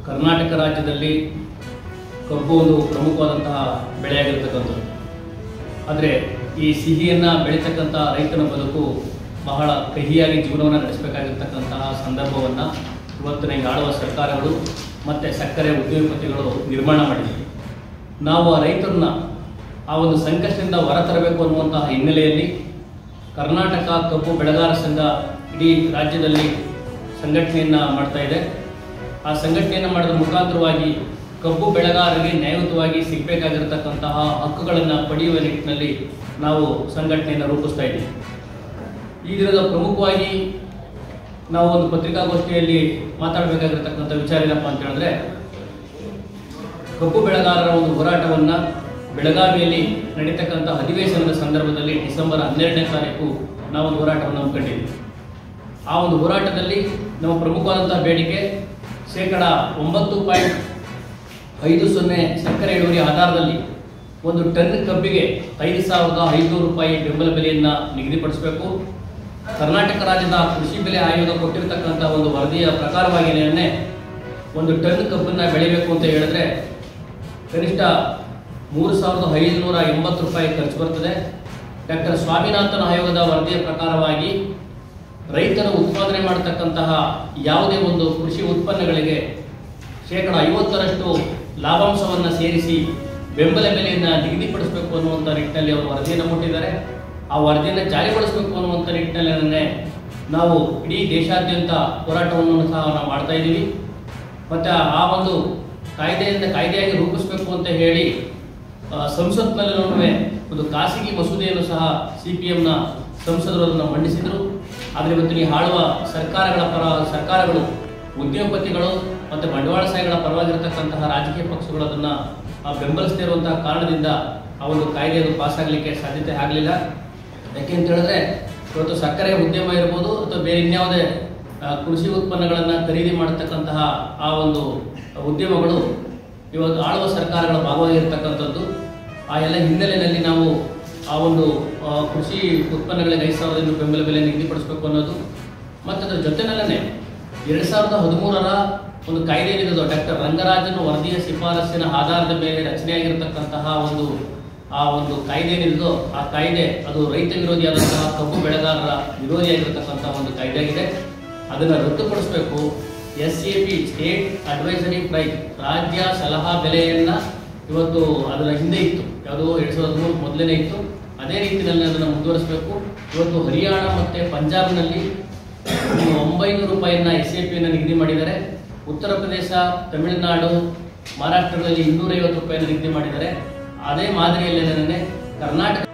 ಕರ್ನಾಟಕ ರಾಜ್ಯದಲ್ಲಿ ಕಬ್ಬು ಒಂದು ಪ್ರಮುಖವಾದಂತಹ ಬೆಳೆಯಾಗಿರ್ತಕ್ಕಂಥದ್ದು. ಆದರೆ ಈ ಸಿಹಿಯನ್ನು ಬೆಳೀತಕ್ಕಂಥ ರೈತನ ಬದುಕು ಬಹಳ ಕಹಿಯಾಗಿ ಜೀವನವನ್ನು ನಡೆಸಬೇಕಾಗಿರ್ತಕ್ಕಂತಹ ಸಂದರ್ಭವನ್ನು ಇವತ್ತಿನ ಆಳುವ ಸರ್ಕಾರಗಳು ಮತ್ತು ಸಕ್ಕರೆ ಉದ್ಯೋಗಪತಿಗಳು ನಿರ್ಮಾಣ ಮಾಡಿವೆ. ನಾವು ಆ ರೈತರನ್ನ ಆ ಒಂದು ಸಂಕಷ್ಟದಿಂದ ಹೊರತರಬೇಕು ಅನ್ನುವಂತಹ ಹಿನ್ನೆಲೆಯಲ್ಲಿ ಕರ್ನಾಟಕ ಕಬ್ಬು ಬೆಳೆಗಾರ ಸಂಘ ಇಡೀ ರಾಜ್ಯದಲ್ಲಿ ಸಂಘಟನೆಯನ್ನು ಮಾಡ್ತಾ ಇದೆ. ಆ ಸಂಘಟನೆಯನ್ನು ಮಾಡಿದ ಮುಖಾಂತರವಾಗಿ ಕಬ್ಬು ಬೆಳೆಗಾರರಿಗೆ ನ್ಯಾಯಯುತವಾಗಿ ಸಿಗಬೇಕಾಗಿರತಕ್ಕಂತಹ ಹಕ್ಕುಗಳನ್ನು ಪಡೆಯುವ ನಿಟ್ಟಿನಲ್ಲಿ ನಾವು ಸಂಘಟನೆಯನ್ನು ರೂಪಿಸ್ತಾ ಇದ್ದೀವಿ. ಈ ದಿನದ ಪ್ರಮುಖವಾಗಿ ನಾವು ಒಂದು ಪತ್ರಿಕಾಗೋಷ್ಠಿಯಲ್ಲಿ ಮಾತಾಡಬೇಕಾಗಿರ್ತಕ್ಕಂಥ ವಿಚಾರ ಏನಪ್ಪ ಅಂತ ಹೇಳಿದ್ರೆ, ಕಬ್ಬು ಬೆಳೆಗಾರರ ಒಂದು ಹೋರಾಟವನ್ನು ಬೆಳಗಾವಿಯಲ್ಲಿ ನಡೀತಕ್ಕಂಥ ಅಧಿವೇಶನದ ಸಂದರ್ಭದಲ್ಲಿ ಡಿಸೆಂಬರ್ 12ನೇ ತಾರೀಕು ನಾವು ಒಂದು ಹೋರಾಟವನ್ನು ಹಮ್ಮಿಕೊಂಡಿದ್ವಿ. ಆ ಒಂದು ಹೋರಾಟದಲ್ಲಿ ನಮ್ಮ ಪ್ರಮುಖವಾದಂಥ ಬೇಡಿಕೆ 9.50 ಸಕ್ಕರೆ ಇಳುವರಿ ಆಧಾರದಲ್ಲಿ ಒಂದು ಟನ್ ಕಬ್ಬಿಗೆ 5,500 ರೂಪಾಯಿ ಬೆಂಬಲ ಬೆಲೆಯನ್ನು ನಿಗದಿಪಡಿಸಬೇಕು. ಕರ್ನಾಟಕ ರಾಜ್ಯದ ಕೃಷಿ ಬೆಲೆ ಆಯೋಗ ಕೊಟ್ಟಿರತಕ್ಕಂಥ ಒಂದು ವರದಿಯ ಪ್ರಕಾರವಾಗಿ ಒಂದು ಟನ್ ಕಬ್ಬನ್ನು ಬೆಳಿಬೇಕು ಅಂತ ಹೇಳಿದ್ರೆ ಕನಿಷ್ಠ 3,580 ರೂಪಾಯಿ ಖರ್ಚು ಬರ್ತದೆ. ಡಾಕ್ಟರ್ ಸ್ವಾಮಿನಾಥನ್ ಆಯೋಗದ ವರದಿಯ ಪ್ರಕಾರವಾಗಿ ರೈತರು ಉತ್ಪಾದನೆ ಮಾಡತಕ್ಕಂತಹ ಯಾವುದೇ ಒಂದು ಕೃಷಿ ಉತ್ಪನ್ನಗಳಿಗೆ 50% ಲಾಭಾಂಶವನ್ನು ಸೇರಿಸಿ ಬೆಂಬಲ ಬೆಲೆಯನ್ನು ನಿಗದಿಪಡಿಸಬೇಕು ಅನ್ನುವಂಥ ನಿಟ್ಟಿನಲ್ಲಿ ಅವರು ವರದಿಯನ್ನು ಕೊಟ್ಟಿದ್ದಾರೆ. ಆ ವರದಿಯನ್ನು ಜಾರಿಗೊಳಿಸಬೇಕು ಅನ್ನುವಂಥ ನಿಟ್ಟಿನಲ್ಲಿ ನಾವು ಇಡೀ ದೇಶಾದ್ಯಂತ ಹೋರಾಟವನ್ನು ಸಹ ನಾವು ಮಾಡ್ತಾ ಇದ್ದೀವಿ. ಮತ್ತು ಆ ಒಂದು ಕಾಯ್ದೆಯಾಗಿ ರೂಪಿಸಬೇಕು ಅಂತ ಹೇಳಿ ಸಂಸತ್ನಲ್ಲೂ ಒಂದು ಖಾಸಗಿ ಮಸೂದೆಯನ್ನು ಸಹ CPMನ ಸಂಸದರು ಅದನ್ನು ಮಂಡಿಸಿದರು. ಆದರೆ ಇವತ್ತಿನ ಆಳುವ ಸರ್ಕಾರಗಳು ಉದ್ಯೋಗಪತಿಗಳು ಮತ್ತು ಬಂಡವಾಳಶಾಹಿಗಳ ಪರವಾಗಿರತಕ್ಕಂತಹ ರಾಜಕೀಯ ಪಕ್ಷಗಳು ಅದನ್ನು ಬೆಂಬಲಿಸದೇ ಇರುವಂತಹ ಕಾರಣದಿಂದ ಆ ಒಂದು ಕಾಯ್ದೆ ಅದು ಪಾಸಾಗಲಿಕ್ಕೆ ಸಾಧ್ಯತೆ ಆಗಲಿಲ್ಲ. ಯಾಕೆ ಅಂತ ಹೇಳಿದ್ರೆ ಇವತ್ತು ಸಕ್ಕರೆ ಉದ್ಯಮ ಇರ್ಬೋದು ಅಥವಾ ಬೇರೆ ಇನ್ಯಾವುದೇ ಕೃಷಿ ಉತ್ಪನ್ನಗಳನ್ನು ಖರೀದಿ ಮಾಡತಕ್ಕಂತಹ ಆ ಒಂದು ಉದ್ಯಮಗಳು ಇವತ್ತು ಆಳುವ ಸರ್ಕಾರಗಳ ಭಾಗವಾಗಿರ್ತಕ್ಕಂಥದ್ದು. ಆ ಎಲ್ಲ ಹಿನ್ನೆಲೆಯಲ್ಲಿ ನಾವು ಆ ಒಂದು ಕೃಷಿ ಉತ್ಪನ್ನಗಳಿಗೆ 5,000 ಬೆಂಬಲ ಬೆಲೆ ನಿಗದಿಪಡಿಸಬೇಕು ಅನ್ನೋದು ಮತ್ತು ಅದರ ಜೊತೆನಲ್ಲೇ 2013ರ ಒಂದು ಕಾಯ್ದೆ ಏನಿದೆ ಡಾಕ್ಟರ್ ರಂಗರಾಜನ್ ವರದಿಯ ಶಿಫಾರಸ್ಸಿನ ಆಧಾರದ ಮೇಲೆ ರಚನೆಯಾಗಿರ್ತಕ್ಕಂತಹ ಆ ಒಂದು ಕಾಯ್ದೆ ಏನಿದೆಯೋ ಆ ಕಾಯ್ದೆ ಅದು ರೈತ ವಿರೋಧಿಯಾದಂತಹ ಕಬ್ಬು ಬೆಳೆಗಾರರ ವಿರೋಧಿಯಾಗಿರ್ತಕ್ಕಂತಹ ಒಂದು ಕಾಯ್ದೆ ಆಗಿದೆ. ಅದನ್ನು ರದ್ದುಪಡಿಸಬೇಕು. SAP ಸ್ಟೇಟ್ ಅಡ್ವೈಸರಿ ಪ್ರೈಸ್ ರಾಜ್ಯ ಸಲಹಾ ಬೆಲೆಯನ್ನು ಇವತ್ತು ಅದರ ಹಿಂದೆ ಇತ್ತು, ಯಾವುದೋ 2013 ಮೊದಲನೇ ಇತ್ತು, ಅದೇ ರೀತಿಯಲ್ಲಿ ಅದನ್ನು ಮುಂದುವರಿಸಬೇಕು. ಇವತ್ತು ಹರಿಯಾಣ ಮತ್ತು ಪಂಜಾಬ್ನಲ್ಲಿ 900 ರೂಪಾಯಿಯನ್ನು SAPಯನ್ನು ನಿಗದಿ ಮಾಡಿದ್ದಾರೆ. ಉತ್ತರ ಪ್ರದೇಶ, ತಮಿಳುನಾಡು, ಮಹಾರಾಷ್ಟ್ರದಲ್ಲಿ 250 ರೂಪಾಯಿಯನ್ನು ನಿಗದಿ ಮಾಡಿದ್ದಾರೆ. ಅದೇ ಮಾದರಿಯಲ್ಲಿ ಕರ್ನಾಟಕ